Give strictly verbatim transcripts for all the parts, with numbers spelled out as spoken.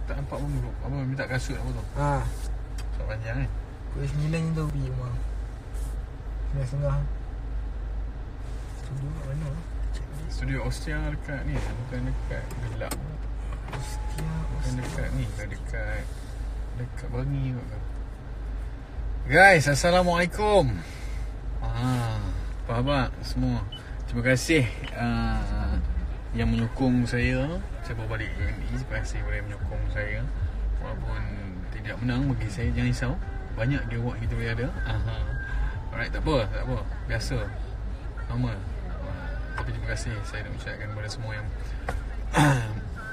Tak nampak pun duduk. Apa minta kasut apa tu? Ha. Kasut panjang kan? Pukul sembilan je tu pergi rumah. Sembilan setengah. Studio kat mana? Check ni. Studio Ostia dekat ni, bukan dekat Gelap. Ostia, Bukan dekat ni, bukan dekat dekat Bangi kot ke. Guys, Assalamualaikum. Ah, apa khabar semua? Terima kasih uh, yang menyokong saya. Saya bawa balik ke ni. Terima kasih kepada yang menyokong saya. Walaupun tidak menang bagi saya, jangan risau. Banyak dia award kita boleh ada. Aha. Alright, tak apa, tak apa. Biasa. Normal. Uh, tapi terima kasih saya nak ucapkan kepada semua yang uh,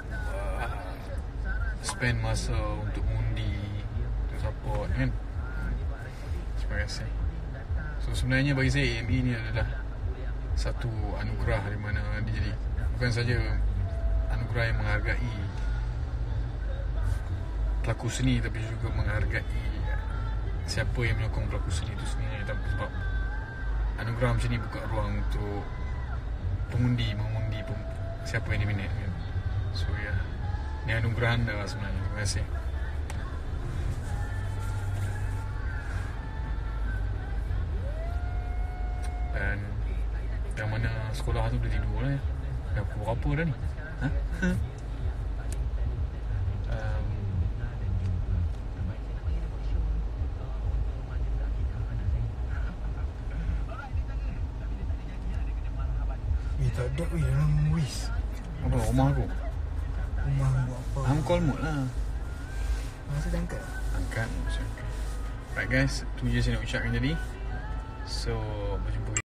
spend masa untuk mengundi, untuk support kan. Terima kasih. So sebenarnya bagi saya A M E ni adalah satu anugerah di mana dia jadi bukan saja anugerah yang menghargai pelaku seni, tapi juga menghargai siapa yang menyokong pelaku seni itu sendiri. Sebab anugerah macam ni buka ruang untuk pengundi mengundi pem, siapa yang diminat kan. So ya, ni anugerah anda sebenarnya. Terima kasih. Dan yang mana sekolah tu boleh tidur lah ya. Dah pukul berapa dah ni? Ha? um, Eh tak ada weh dalam Wiz. Apa? Rumah aku? Rumah buat apa? I'm call mode lah. Masa dah angkat? Angkat. Right guys, tu je saya nak ucapkan tadi. So, berjumpa